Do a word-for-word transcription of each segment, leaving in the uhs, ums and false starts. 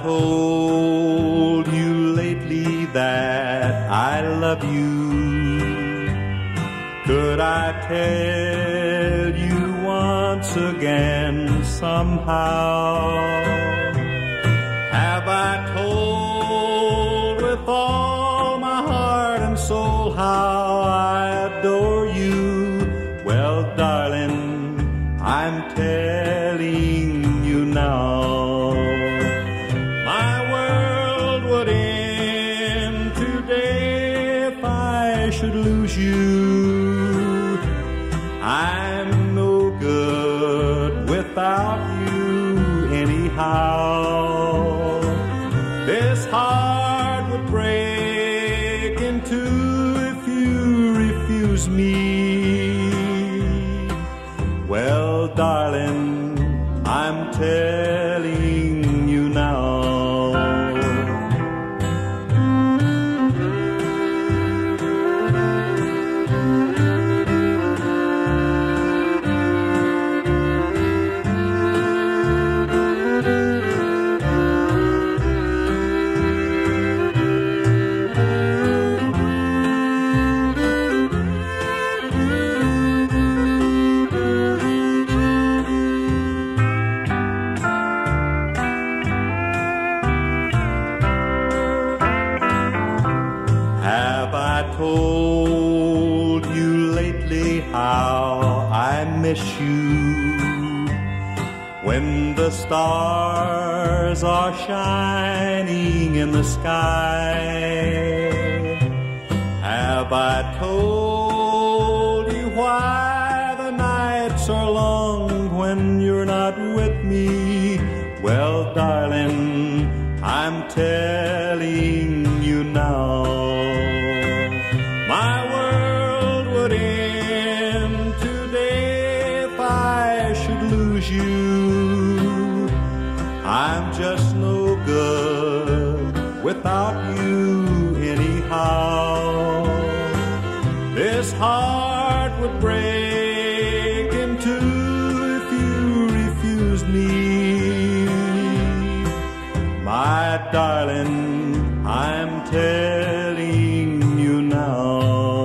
told you lately that I love you? Could I tell you once again somehow? Have I told with all my heart and soul how I adore you? Well, darling, I'm telling you now. My world would end today if I should lose you. I'm no good without you anyhow. This heart would break in two if you refuse me. Well, darling, I'm telling you now. Told you lately how I miss you when the stars are shining in the sky. Have I told you why the nights are long when you're not with me? Well, darling, I'm telling you now. My world would end today if I should lose you. I'm just no good without you anyhow. This heart would break in two if you refuse me. My darling, I'm telling you now.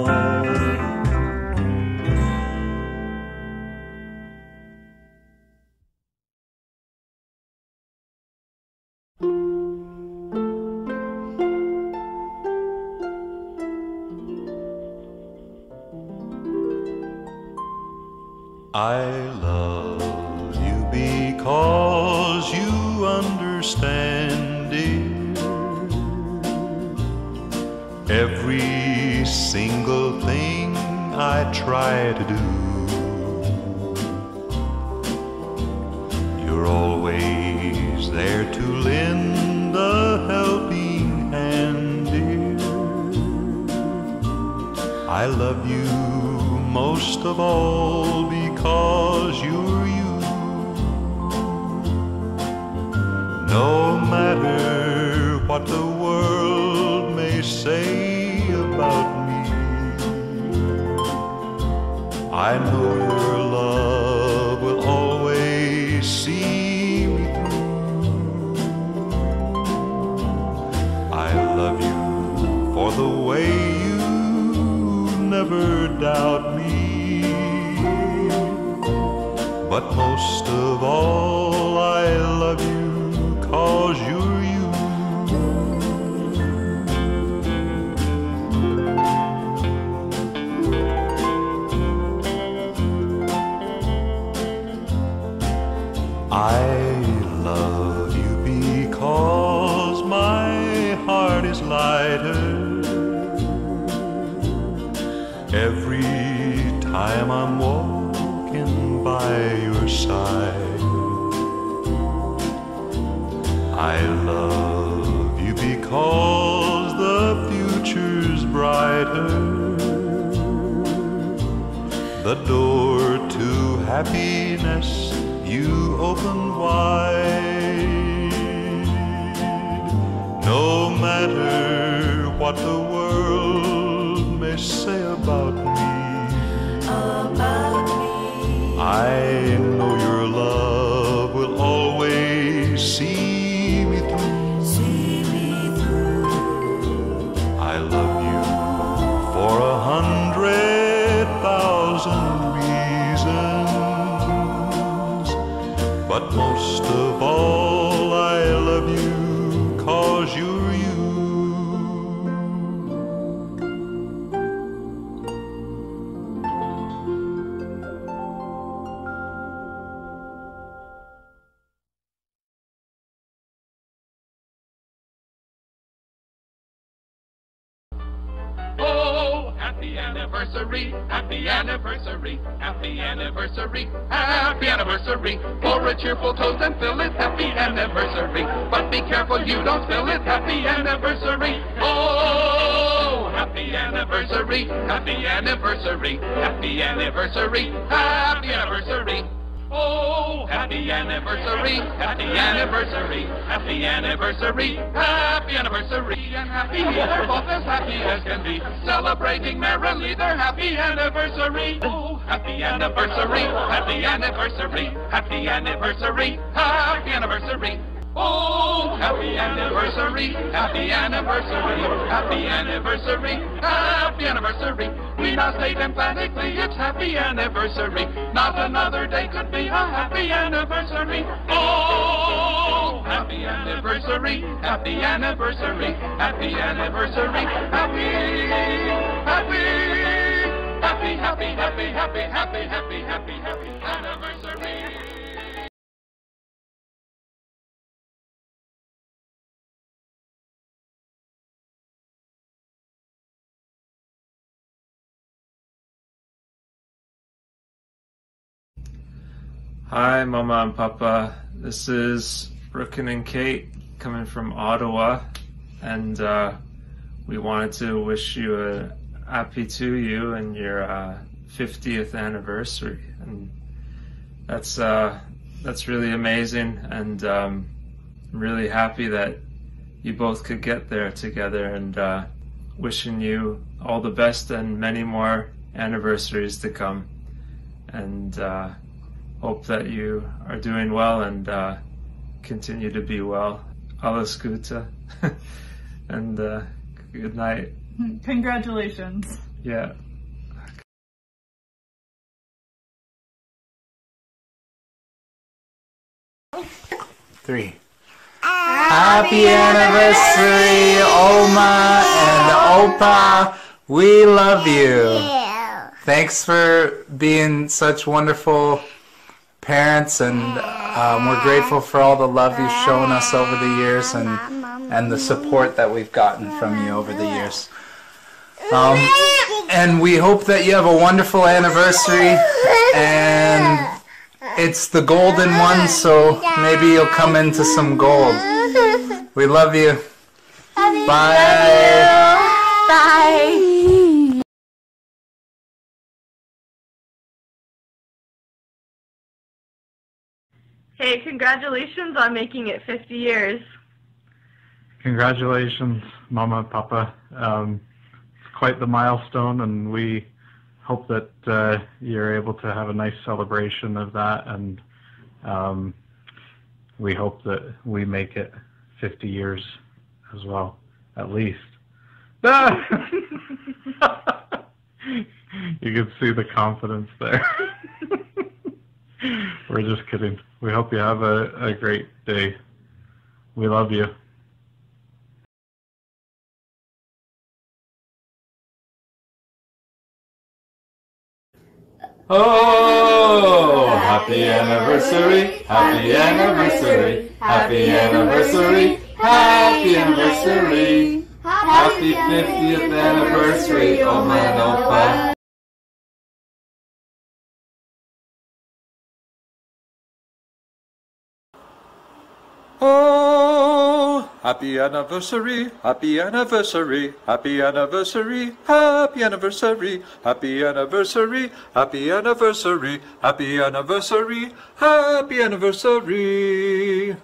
I love you because you understand, dear, every single thing I try to do. You're always there to lend a helping hand, dear. I love you most of all because you're you. No matter what the world may say about me, I know your love will always see me through. I love you for the way you never doubt me. But most of all, I love you 'cause you're you. I love you because my heart is lighter every time I'm walking by your side. I love you because the future's brighter, the door to happiness you open wide. No matter what the world may say about me, about me, I know your love will always see me through. thousand reasons, but most of all I love you 'cause you're you. Oh, happy anniversary, happy anniversary, happy anniversary, happy anniversary. For a cheerful toast and fill it, happy anniversary. But be careful you don't spill it, happy anniversary. Oh, happy anniversary, happy anniversary, happy anniversary, happy anniversary. Oh, happy anniversary, happy anniversary, happy anniversary, happy anniversary, and happy, they're both as happy as can be, celebrating merrily their happy anniversary. Oh, happy anniversary, happy anniversary, happy anniversary, happy anniversary. Oh, happy anniversary, happy anniversary, happy anniversary, happy anniversary. We now state emphatically it's happy anniversary. Not another day could be a happy anniversary. Oh, happy anniversary, happy anniversary, happy anniversary, happy, happy, happy, happy, happy, happy, happy, happy, happy, happy anniversary. Hi, Mama and Papa. This is Brooklyn and Kate coming from Ottawa, and uh, we wanted to wish you a happy to you and your uh, fiftieth anniversary. And that's uh, that's really amazing, and um, I'm really happy that you both could get there together. And uh, wishing you all the best and many more anniversaries to come. And uh, hope that you are doing well and uh, continue to be well. Alles Gute. And uh, good night. Congratulations. Yeah. Three. Happy anniversary, Oma and Opa. We love you. Thanks for being such wonderful parents, and um, we're grateful for all the love you've shown us over the years, and and the support that we've gotten from you over the years. Um, and we hope that you have a wonderful anniversary, and it's the golden one, so maybe you'll come into some gold. We love you. Bye. Bye. Hey, congratulations on making it fifty years. Congratulations, Mama and Papa. Um, it's quite the milestone, and we hope that uh, you're able to have a nice celebration of that, and um, we hope that we make it fifty years as well, at least. You can see the confidence there. We're just kidding. We hope you have a, a great day. We love you. Oh, happy anniversary, happy anniversary, happy anniversary, happy anniversary, happy fiftieth anniversary, Oma and Opa. Oh, happy anniversary, happy anniversary, happy anniversary, happy anniversary, happy anniversary, happy anniversary, happy anniversary, happy anniversary.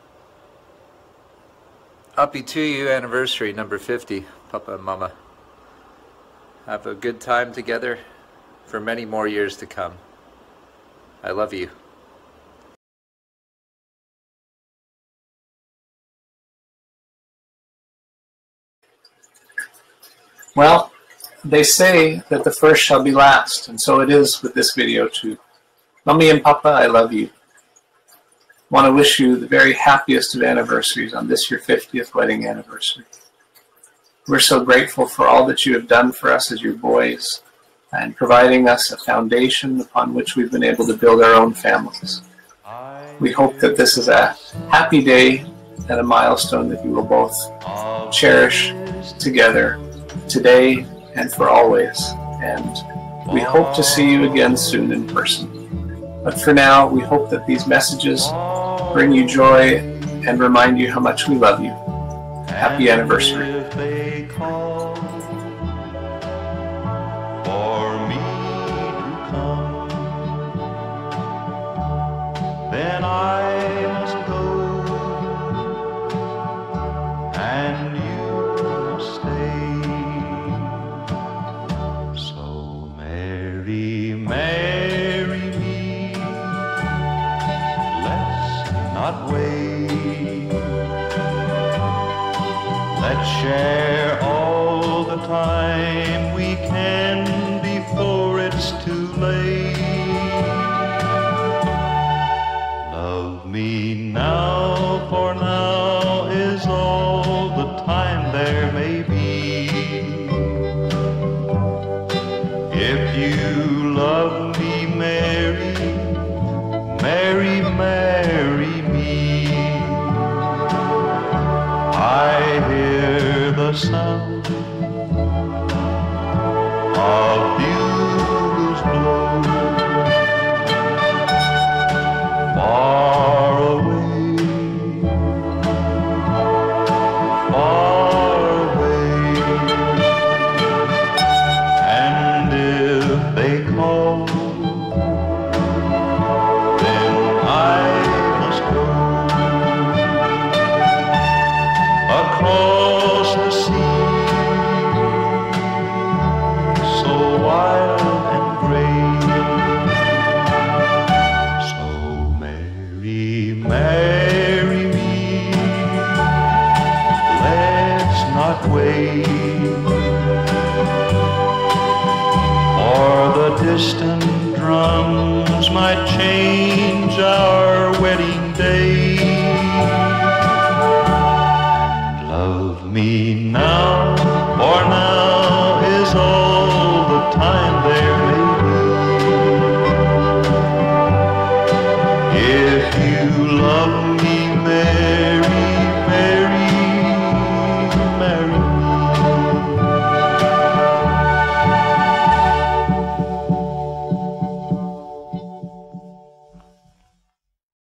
Happy to you anniversary number fifty, Papa and Mama. Have a good time together for many more years to come. I love you. Well, They say that the first shall be last, and so it is with this video too. Mommy and Papa, I love you. Want to wish you the very happiest of anniversaries on this your fiftieth wedding anniversary. We're so grateful for all that you have done for us as your boys and providing us a foundation upon which we've been able to build our own families. We hope that this is a happy day and a milestone that you will both cherish together today and for always. And we hope to see you again soon in person. But for now, we hope that these messages bring you joy and remind you how much we love you. Happy anniversary. If they call for me to come, then I must go, and you must stay. So marry, marry me, let's not wait. Let's share all the time we can before it's too late. Love me now, for now is all the time there may be. If you love me, marry, marry, marry me. I hear the sound of bugles blow far away, far away. And if they call, then I must go across the sea, so wild and gray. So marry, marry me, let's not wait, or the distant drums might change our wedding day. Love me now, for now is all the time there may be. If you love me,